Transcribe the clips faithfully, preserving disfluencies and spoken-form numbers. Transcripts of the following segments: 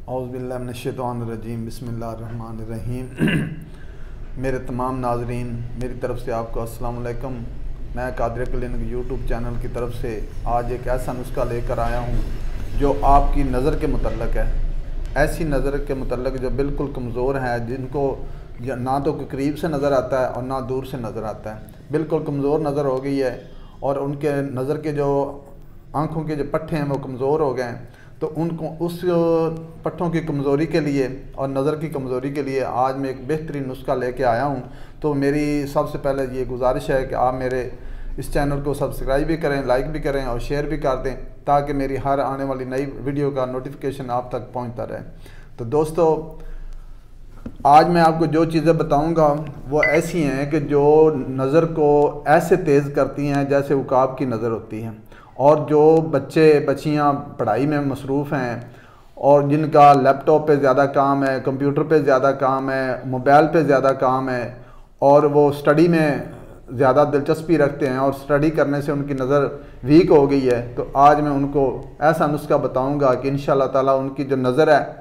औज़ुबिल्लाहिमिनश्शैतानिर्रजीम बिस्मिल्लाहिर्रहमानिर्रहीम। मेरे तमाम नाजरीन, मेरी तरफ़ से आपको अस्सलाम वालेकुम। मैं कादिर क्लिनिक यूट्यूब चैनल की तरफ से आज एक ऐसा नुस्खा लेकर आया हूँ जो आपकी नज़र के मुतल्लक़ है। ऐसी नज़र के मुतल्लक़ जो बिल्कुल कमज़ोर है, जिनको ना तो कोई करीब से नज़र आता है और ना दूर से नज़र आता है, बिल्कुल कमज़ोर नज़र हो गई है और उनके नज़र के जो आँखों के जो पट्टे हैं वो कमज़ोर हो गए हैं। तो उनको उस पट्टों की कमज़ोरी के लिए और नज़र की कमज़ोरी के लिए आज मैं एक बेहतरीन नुस्खा लेके आया हूँ। तो मेरी सबसे पहले ये गुजारिश है कि आप मेरे इस चैनल को सब्सक्राइब भी करें, लाइक भी करें और शेयर भी कर दें, ताकि मेरी हर आने वाली नई वीडियो का नोटिफिकेशन आप तक पहुँचता रहे। तो दोस्तों, आज मैं आपको जो चीज़ें बताऊंगा वो ऐसी हैं कि जो नज़र को ऐसे तेज़ करती हैं जैसे उकाब की नज़र होती है। और जो बच्चे बच्चियां पढ़ाई में मसरूफ़ हैं और जिनका लैपटॉप पे ज़्यादा काम है, कंप्यूटर पे ज़्यादा काम है, मोबाइल पे ज़्यादा काम है और वो स्टडी में ज़्यादा दिलचस्पी रखते हैं और स्टडी करने से उनकी नज़र वीक हो गई है, तो आज मैं उनको ऐसा नुस्खा बताऊंगा कि इंशाअल्लाह ताला उनकी जो नज़र है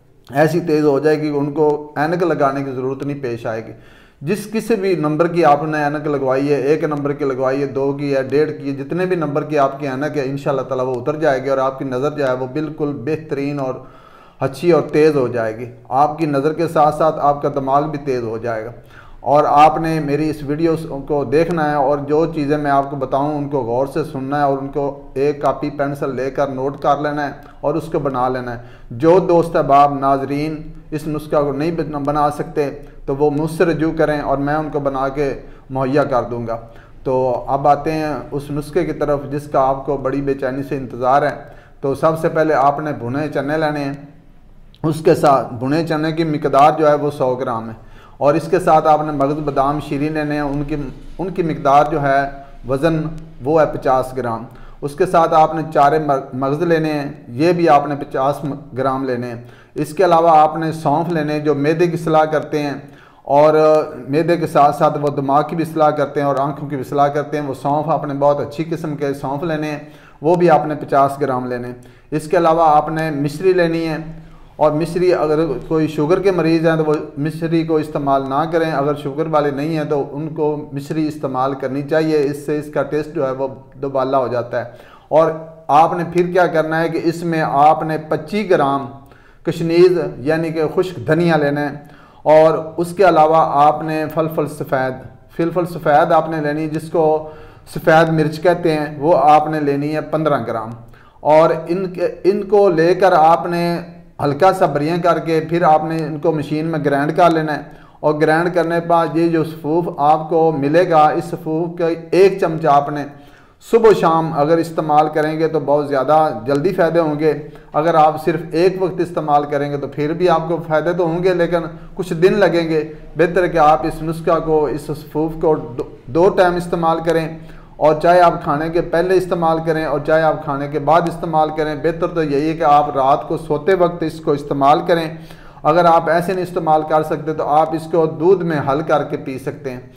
ऐसी तेज़ हो जाएगी, उनको ऐनक लगाने की ज़रूरत नहीं पेश आएगी। जिस किसी भी नंबर की आपने ऐनक लगवाई है, एक नंबर की लगवाई है, दो की है, डेढ़ की है, जितने भी नंबर की आपकी ऐनक है, इंशाअल्लाह ताला वो उतर जाएगी और आपकी नज़र जो है वो बिल्कुल बेहतरीन और अच्छी और तेज़ हो जाएगी। आपकी नज़र के साथ साथ आपका दिमाग भी तेज़ हो जाएगा। और आपने मेरी इस वीडियो को देखना है और जो चीज़ें मैं आपको बताऊं उनको गौर से सुनना है और उनको एक कापी पेंसिल लेकर नोट कर लेना है और उसको बना लेना है। जो दोस्त अहबाब नाजरीन इस नुस्खा को नहीं बना सकते तो वो मुझसे रजू करें और मैं उनको बना के मुहैया कर दूंगा। तो अब आते हैं उस नुस्खे की तरफ जिसका आपको बड़ी बेचैनी से इंतज़ार है। तो सबसे पहले आपने भुने चने लेने हैं। उसके साथ भुने चने की मिकदार जो है वो सौ ग्राम है और इसके साथ आपने मगज़ बादाम शीरी लेने हैं, उनकी उनकी मिकदार जो है वज़न वो है पचास ग्राम। उसके साथ आपने चारे मगज़ लेने हैं, ये भी आपने पचास ग्राम लेने हैं। इसके अलावा आपने सौंफ लेने हैं जो मैदे की सलाह करते हैं और मैदे के साथ साथ वो दिमाग की भी सलाह करते हैं और आँखों की भी सलाह करते हैं। वो सौंफ आपने बहुत अच्छी किस्म के सौंफ लेने हैं, वो भी आपने पचास ग्राम लेने हैं। इसके अलावा आपने मिश्री लेनी है और मिश्री अगर कोई शुगर के मरीज़ हैं तो वो मिश्री को इस्तेमाल ना करें, अगर शुगर वाले नहीं हैं तो उनको मिश्री इस्तेमाल करनी चाहिए, इससे इसका टेस्ट जो है वो दोबाला हो जाता है। और आपने फिर क्या करना है कि इसमें आपने पच्चीस ग्राम कशनीज़ यानी कि खुश्क धनिया लेना है और उसके अलावा आपने फलफल सफ़ेद फिलफल सफ़ेद आपने लेनी है, जिसको सफ़ेद मिर्च कहते हैं, वो आपने लेनी है पंद्रह ग्राम। और इनके इनको लेकर आपने हल्का सा बरियाँ करके फिर आपने इनको मशीन में ग्राइंड कर लेना है और ग्राइंड करने के बाद ये जो सफ़ूफ आपको मिलेगा, इस सफ़ूफ का एक चमचा आपने सुबह शाम अगर इस्तेमाल करेंगे तो बहुत ज़्यादा जल्दी फ़ायदे होंगे। अगर आप सिर्फ एक वक्त इस्तेमाल करेंगे तो फिर भी आपको फ़ायदे तो होंगे लेकिन कुछ दिन लगेंगे। बेहतर है कि आप इस नुस्खा को, इस सफ़ूफ को दो, दो टाइम इस्तेमाल करें और चाहे आप खाने के पहले इस्तेमाल करें और चाहे आप खाने के बाद इस्तेमाल करें। बेहतर तो यही है कि आप रात को सोते वक्त इसको इस्तेमाल करें। अगर आप ऐसे नहीं इस्तेमाल कर सकते तो आप इसको दूध में हल करके पी सकते हैं।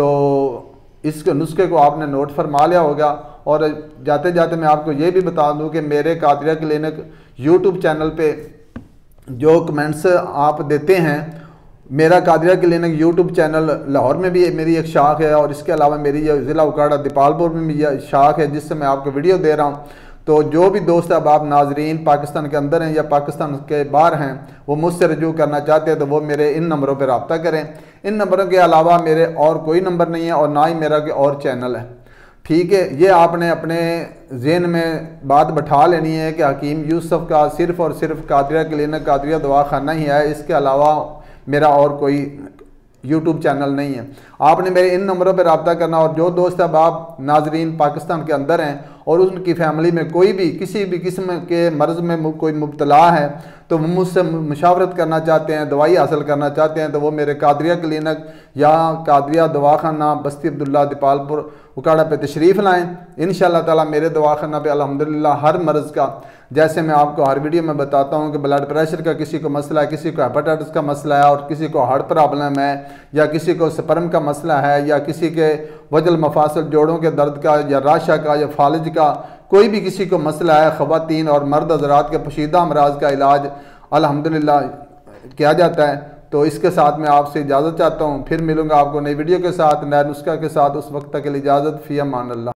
तो इस नुस्खे को आपने नोट फरमा लिया होगा। और जाते जाते मैं आपको ये भी बता दूं कि मेरे कादिर क्लिनिक यूट्यूब चैनल पे जो कमेंट्स आप देते हैं, मेरा Qadir clinic YouTube channel Lahore में भी मेरी एक शाख है और इसके अलावा मेरी ज़िला उकाड़ा दीपालपुर में भी यह शाख है जिससे मैं आपको वीडियो दे रहा हूँ। तो जो भी दोस्त अब आप नाजरीन पाकिस्तान के अंदर हैं या पाकिस्तान के बाहर हैं, वो मुझसे रजू करना चाहते हैं तो वो मेरे इन नंबरों पर रब्ता करें। इन नंबरों के अलावा मेरे और कोई नंबर नहीं है और ना ही मेरा कोई और चैनल है। ठीक है, ये आपने अपने ज़हन में बात बैठा लेनी है कि हकीम यूसुफ का सिर्फ़ और सिर्फ कादिर क्लिनिक कादिर दवाखाना ही है, इसके अलावा मेरा और कोई यूट्यूब चैनल नहीं है। आपने मेरे इन नंबरों पर रब्ता करना और जो दोस्त अब आप नाजरीन पाकिस्तान के अंदर हैं और उनकी फैमिली में कोई भी किसी भी किस्म के मर्ज़ में कोई मुब्तला है तो वो मुझसे मुशावरत करना चाहते हैं, दवाई हासिल करना चाहते हैं, तो वो मेरे कादिर क्लिनिक या कादिर दवाखाना बस्ती अब्दुल्ला दीपालपुर उकाड़ा पे तशरीफ़ लाएँ। इंशाअल्लाह ताला मेरे दवाखाना पे अल्हम्दुलिल्लाह हर मर्ज़ का, जैसे मैं आपको हर वीडियो में बताता हूँ कि ब्लड प्रेशर का किसी को मसला है, किसी को हेपेटाइटिस का मसला है और किसी को हार्ट प्रॉब्लम है या किसी को स्पर्म का मसला है या किसी के वजल मफासल जोड़ों के दर्द का या राशा का या फालिज का, कोई भी किसी को मसला है, ख़वातीन और मर्द हज़रात के पोशीदा अमराज का इलाज अल्हम्दुलिल्लाह किया जाता है। तो इसके साथ मैं आपसे इजाज़त चाहता हूँ, फिर मिलूँगा आपको नई वीडियो के साथ, नए नुस्खा के साथ। उस वक्त तक के लिए इजाज़त, फ़ी अमान अल्लाह।